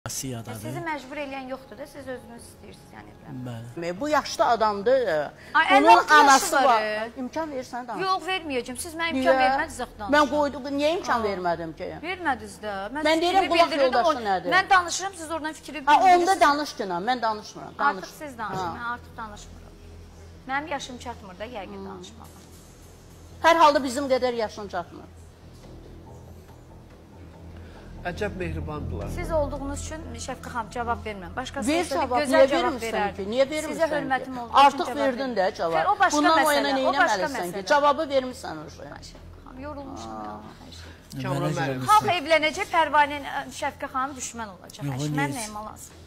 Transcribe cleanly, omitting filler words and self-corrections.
Asiyadadır. Sizi məcbur eləyən yoxdur da, siz özünüz istəyirsiniz yəni evlənmək. Bu yaşlı adamdır. Ay, Onun 56 anası yaşı var. var. İmkan verirsən danış. Yox, verməyəcəm. Siz mənə imkan vermədiniz axı danışma. Mən qoydum, niyə imkan vermədim ki? Vermədiniz də. Mən deyirəm, qulaq yoldaşı nədir? Mən danışıram, siz oradan fikri bildirirsiniz. Onda danış ki, mən danışmıram. Artıq siz danışın, mən artıq danışmıram. Mənim yaşım çatmır da, yəqin danışmağa. Hər halda bizim qədər yaşın çatmır. Əcəb mehribandılar. Siz olduğunuz üçün Şəfqə xanım cavab verməm. Başqası Ver olsaydı cavab, gözəl niyə cavab vermirsən verərdim. ki? Niyə vermirsən Sizə ki? hörmətim olduğu üçün Artıq cavab verdin də cavab. Xeyr, o başqa Bundan o məsələ, yana o başqa neynəməlisən ki? məsələ. Cavabı vermirsən o şey. Yorulmuşum ya. Kamran müəllim. Xalq evlənəcək, Pərvanə Şəfqə xanım düşmən olacaq. Mən nəyim lazım?